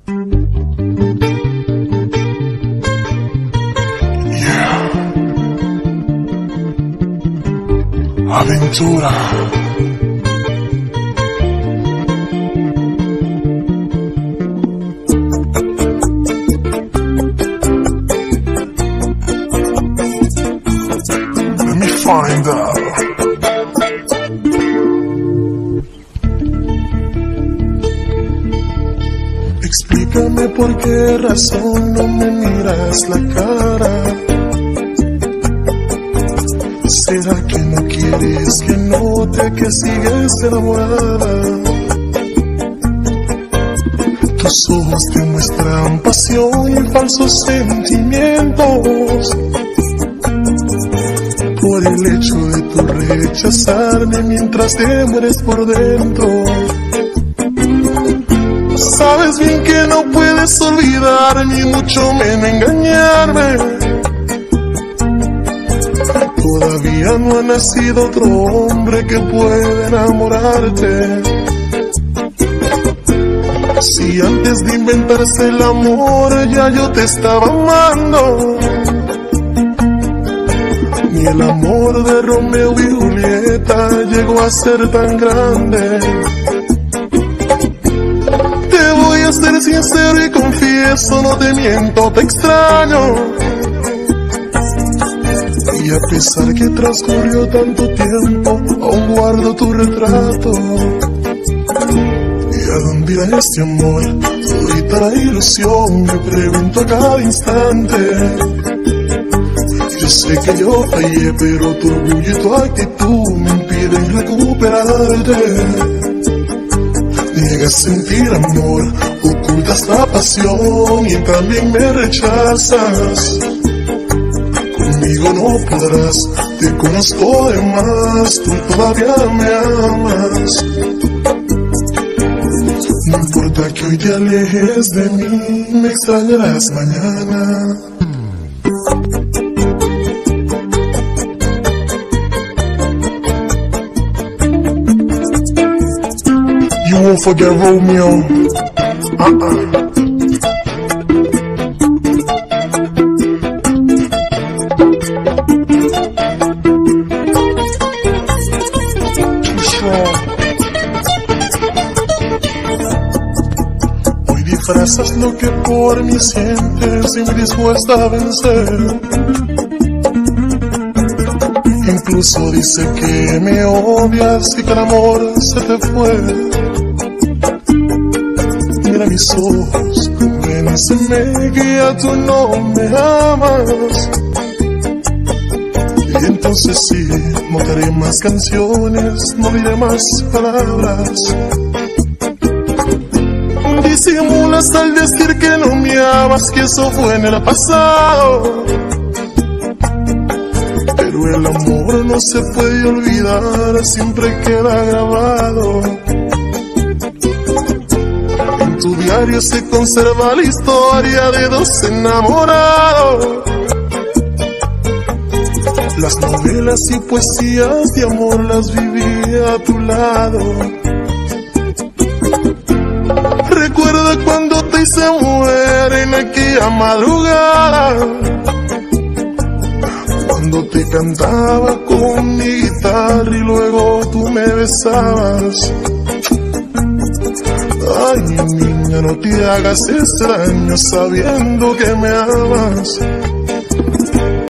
Aventura. Let me find out. Explícame por qué razón no me miras la cara. ¿Será que no quieres que note que sigues enamorada? Tus ojos demuestran pasión y falsos sentimientos. Por el hecho de tu rechazarme mientras te mueres por dentro. Sabes bien que no puedes olvidarme ni mucho menos engañarme. Todavía no ha nacido otro hombre que pueda enamorarte. Si antes de inventarse el amor ya yo te estaba amando. Ni el amor de Romeo y Julieta llegó a ser tan grande. Te voy a ser sincero y confieso, no te miento, te extraño. Y a pesar que transcurrió tanto tiempo, aún guardo tu retrato. ¿Y a dónde irá este amor? Todita la ilusión, me pregunto a cada instante. Yo sé que yo fallé, pero tu orgullo y tu actitud me impiden recuperarte. Niegas sentir amor, ocultas la pasión y también me rechazas. Conmigo no podrás, te conozco de más, tú todavía me amas. No importa que hoy te alejes de mí, me extrañarás mañana. You won't forget Romeo. Hoy disfrazas lo que por mí sientes y me dispuesta a vencer. Incluso dice que me odias y que el amor se te fue. Mira mis ojos, convénceme que ya tú no me amas. Y entonces sí, no te haré más canciones, no diré más palabras. Disimulas al decir que no me amas, que eso fue en el pasado. Pero el amor no se puede olvidar, siempre queda grabado. En tu diario se conserva la historia de dos enamorados. Las novelas y poesías de amor las viví a tu lado. Recuerda cuando te hice mujer en aquella madrugada, cuando te cantaba con mi guitarra y luego tú me besabas. Ay, niña, no te hagas extraño sabiendo que me amas.